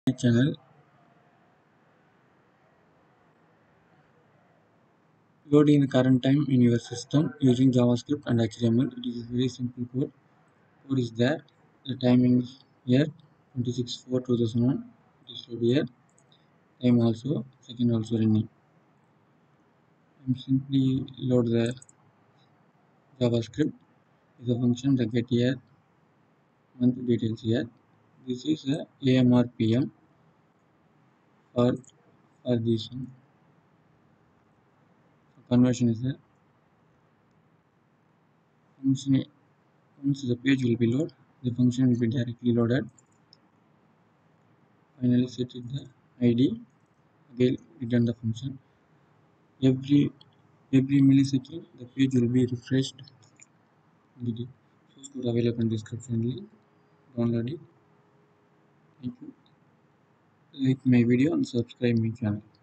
My channel. Loading the current time in your system using JavaScript and HTML. It is a very simple code. Code is there. The timing is here 26/4/2001. It is loaded here. Time also second also running. I'm simply load the JavaScript. Is a function that get here month details here. This is a AMR PM for this one. Conversion is a function. Once the page will be loaded, the function will be directly loaded. Finally set it the ID. Again return the function. Every millisecond the page will be refreshed. The source code available in description link. Download it. Thank you. Like my video and subscribe my channel.